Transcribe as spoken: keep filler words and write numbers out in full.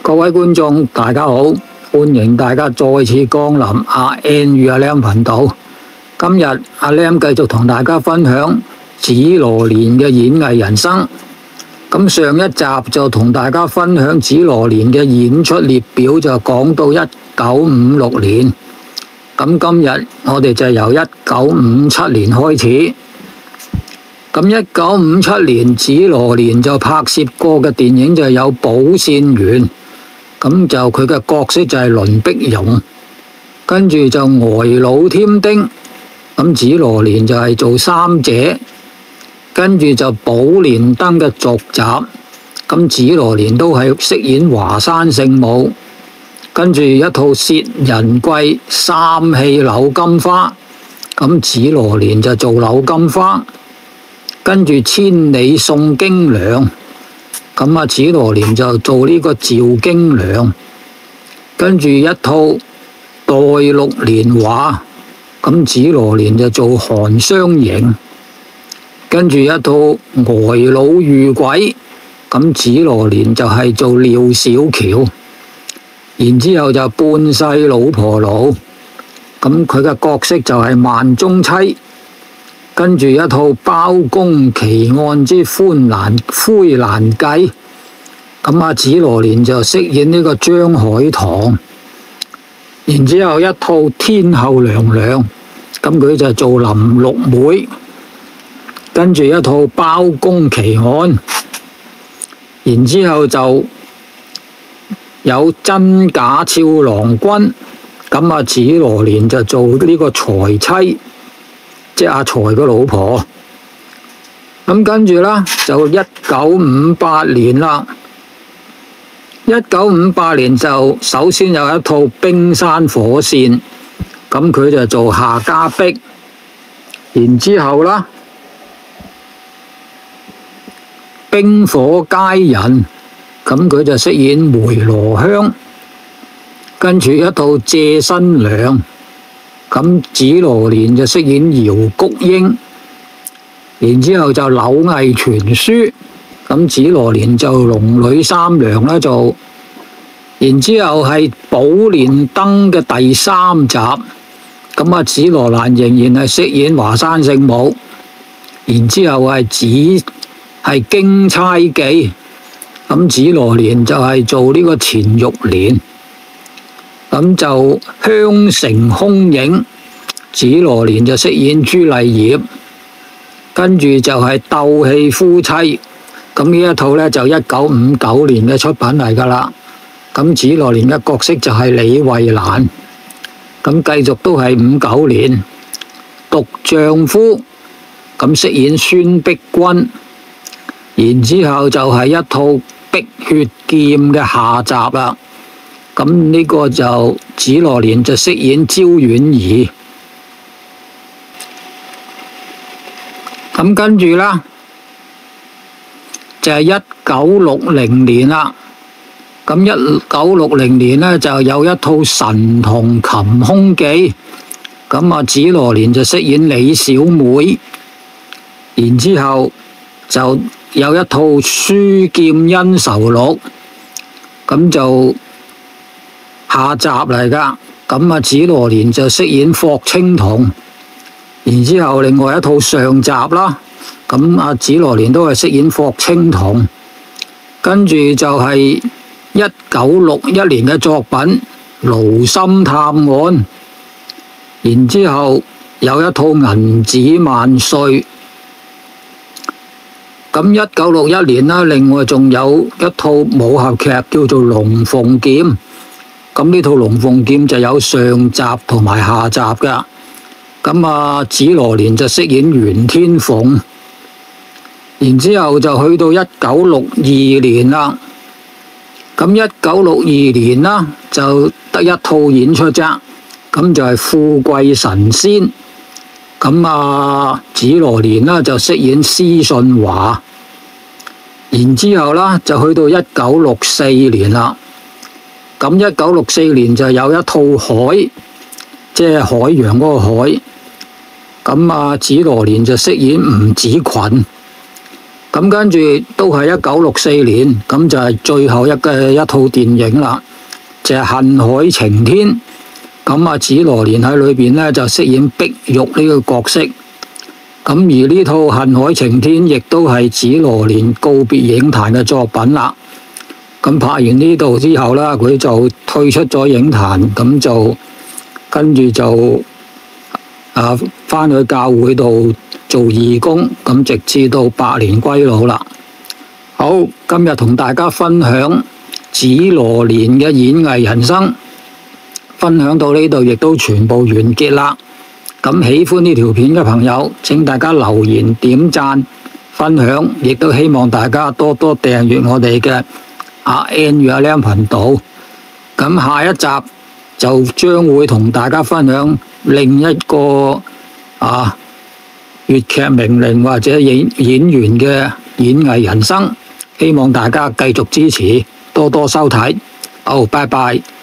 各位觀眾，大家好，歡迎大家再次光臨阿 N 與阿 Lam 頻道。今日阿 Lam 繼續同大家分享紫羅蓮嘅演藝人生。咁上一集就同大家分享紫羅蓮嘅演出列表，就講到一九五六年。咁今日我哋就由一九五七年開始。咁一九五七年，紫羅蓮就拍攝過嘅電影就有《寶線員》，咁就佢嘅角色就係倫碧蓉，跟住就呆佬添丁，咁紫羅蓮就係做三姐，跟住就寶蓮燈嘅續集，咁紫羅蓮都係飾演華山聖母，跟住一套薛仁貴三戲柳金花，咁紫羅蓮就做柳金花。跟住千里送京娘，咁啊紫羅蓮就做呢個趙京娘。跟住一套黛玉年華，咁紫羅蓮就做韓湘瑩。跟住一套呆佬遇鬼，咁紫羅蓮就係做廖小喬。然之後就半世老婆奴，咁佢嘅角色就係萬中妻。跟住一套《包公奇案之寬蘭灰蘭計》，咁啊紫羅蓮就飾演呢個張海棠。然之後一套《天后娘娘》，咁佢就做林六妹。跟住一套《包公奇案》，然之後就有真假俏郎君，咁啊紫羅蓮就做呢個財妻。即係阿財個老婆。咁跟住啦，就一九五八年啦。一九五八年就首先有一套《冰山火線》，咁佢就做夏家碧。然之後啦，《冰火佳人》，咁佢就飾演梅羅香。跟住一套《借新娘》。咁紫羅蓮就飾演姚菊英，然之後就《柳毅傳書》，咁紫羅蓮就龍女三娘啦做，然之後係《寶蓮燈》嘅第三集，咁啊紫羅蘭仍然係飾演華山聖母，然之後係紫係京釵記，咁紫羅蓮就係做呢個錢玉蓮。咁就香城空影，紫羅蓮就飾演朱麗葉，跟住就係鬥氣夫妻，咁呢一套呢，就一九五九年嘅出品嚟噶啦。咁紫羅蓮嘅角色就係李慧蘭，咁繼續都係五九年，獨丈夫，咁飾演孫碧君，然之後就係一套《碧血劍》嘅下集啦。咁呢個就紫羅蓮就飾演焦婉兒。咁跟住啦，就係一九六零年啦。咁一九六零年呢，就有一套《神童擒凶記》，咁啊紫羅蓮就飾演李小妹。然之後就有一套《書劍恩仇錄》，咁就下集嚟噶，咁啊紫羅蓮就飾演霍青桐。然之後另外一套上集啦，咁啊紫羅蓮都係飾演霍青桐。跟住就係一九六一年嘅作品《盧森探案》。然之後有一套《銀子萬歲》。咁一九六一年啦，另外仲有一套武俠劇叫做《龍鳳劍》。咁呢套《龍鳳劍》就有上集同埋下集噶。咁啊紫羅蓮就飾演袁天鳳。然之後就去到一九六二年啦。咁一九六二年啦，就得一套演出啫。咁就係《富貴神仙》。咁啊紫羅蓮啦就飾演施信華。然之後啦就去到一九六四年啦。咁一九六四年就有一套海，即係海洋嗰個海。咁啊紫羅蓮就飾演吳子群。 咁跟住都係一九六四年，咁就係最後一嘅一套電影啦，就係《恨海晴天》。咁啊，紫羅蓮喺裏邊呢，就飾演碧玉呢個角色。咁而呢套《恨海晴天》亦都係紫羅蓮告別影壇嘅作品啦。咁拍完呢度之後啦，佢就退出咗影壇，咁就跟住就啊返去教會度做義工，咁直至到百年歸老啦。好，今日同大家分享紫羅蓮嘅演藝人生，分享到呢度亦都全部完結啦。咁喜歡呢條片嘅朋友，請大家留言、點讚、分享，亦都希望大家多多訂閱我哋嘅阿 N 與阿 Lam 頻道。咁下一集就將會同大家分享另一個啊粵劇名伶或者演演員嘅演藝人生，希望大家繼續支持，多多收睇。好，拜拜。